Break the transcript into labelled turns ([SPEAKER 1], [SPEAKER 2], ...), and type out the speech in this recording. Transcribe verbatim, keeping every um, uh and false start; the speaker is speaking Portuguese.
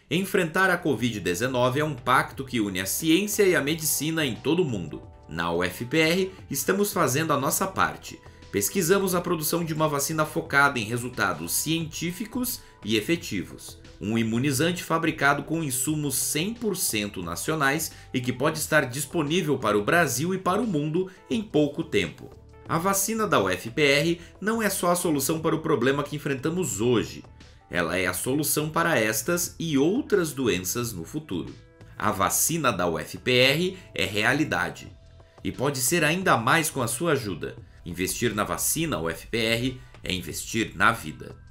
[SPEAKER 1] Enfrentar a Covid dezenove é um pacto que une a ciência e a medicina em todo o mundo. Na U F P R, estamos fazendo a nossa parte. Pesquisamos a produção de uma vacina focada em resultados científicos e efetivos. Um imunizante fabricado com insumos cem por cento nacionais e que pode estar disponível para o Brasil e para o mundo em pouco tempo. A vacina da U F P R não é só a solução para o problema que enfrentamos hoje. Ela é a solução para estas e outras doenças no futuro. A vacina da U F P R é realidade. E pode ser ainda mais com a sua ajuda. Investir na vacina U F P R é investir na vida.